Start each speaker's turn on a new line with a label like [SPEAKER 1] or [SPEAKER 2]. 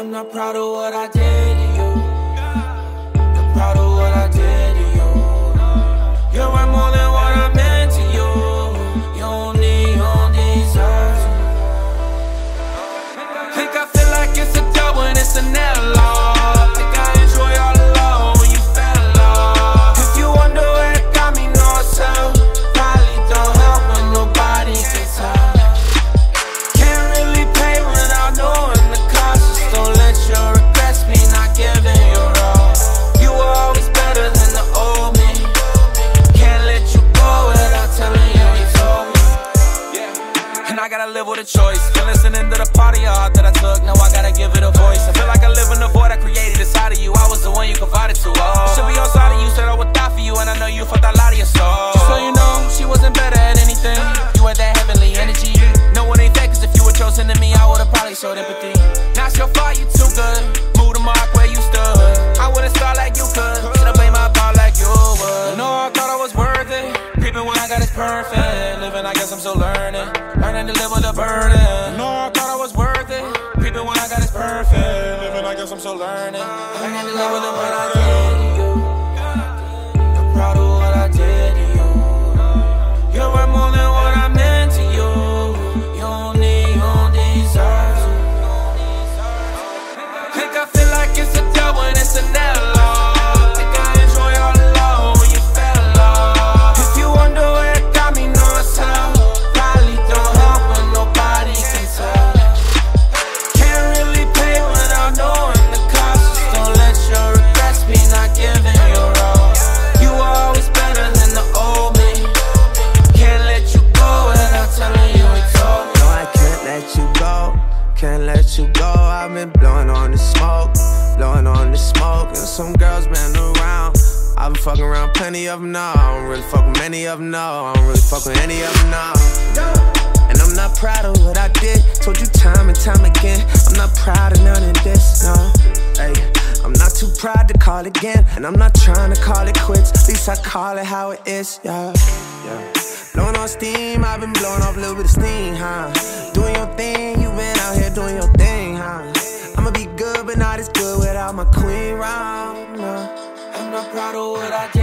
[SPEAKER 1] I'm not proud of what I did to you. Not proud of what I did to you. You're worth more than what I meant to you. You don't deserve to. Think I feel like it's a dub when it's an L-law. Think I enjoy all alone when you fell off. If you wonder where it got me, no self. Probably don't help when nobody can tell. Can't really pay without knowing the cost. Just don't let your regrets be not giving your all. You were always better than the old me. Can't let you go without telling you you told me. Yeah. And I gotta live with a choice. Been listening to the part of your heart that I took. Now I gotta give it a voice. I feel like I live in the void I created inside of you. I was the one you confided to. Oh. Should be on side of you, said I would die for you, and I know you felt a lot of your soul. Just so you know, she wasn't better at anything. You had that heavenly energy. No one ain't fake, cause if you were chosen to me, I would've probably showed empathy. Now it's your fault, you too good. Move the mark where you stood. I wouldn't start like you could. Should've played my part like you would. No, I thought I was worth it. Creeping when I got it perfect. Living, I guess I'm still learning. Learning to live with a burden. No, I thought I was worth it. Creeping when I got it perfect. Living, I guess I'm still learning. Learning to live with a burden. I did to you. You're proud of what I did to you. You're worth more than what I meant to you. You don't deserve to. Think I feel like it's a dub when it's an L-law. Think I enjoy all alone when you fell off. If you wonder where it got me, no self. Probably don't help when nobody can tell. Can't really pay without knowing the cost. Just don't let your regrets be not giving your all. You were always better than the old me. Can't let you go without telling you it's over.
[SPEAKER 2] No, I can't let you go. Can't let you go. I've been blowing on the smoke, blowing on the smoke. And some girls been around. I've been fucking around plenty of them now. I don't really fuck with many of them, no. I don't really fuck with any of them now. And I'm not proud of what I did. Told you time and time again, I'm not proud of none of this, no. Hey, I'm not too proud to call again, and I'm not trying to call it quits. At least I call it how it is, yeah. Blowing on steam, I've been blowing off a little bit of steam, huh? Doing your thing, you been out here doing your thing, huh? I'ma be good, but not as good without my queen round, no.
[SPEAKER 1] I'm not proud of what I did.